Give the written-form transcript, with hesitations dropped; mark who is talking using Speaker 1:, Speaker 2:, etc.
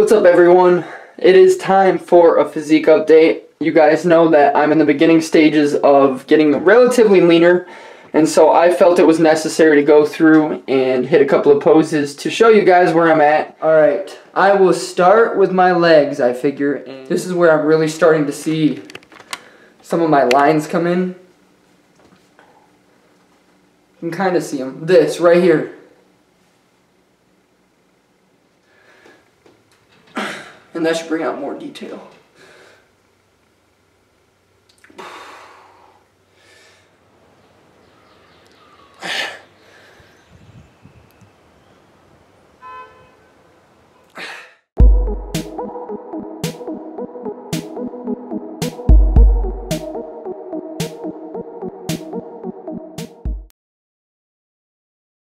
Speaker 1: What's up, everyone? It is time for a physique update. You guys know that I'm in the beginning stages of getting relatively leaner, and so I felt it was necessary to go through and hit a couple of poses to show you guys where I'm at. Alright, I will start with my legs, I figure, and this is where I'm really starting to see some of my lines come in. You can kind of see them. This right here. And that should bring out more detail.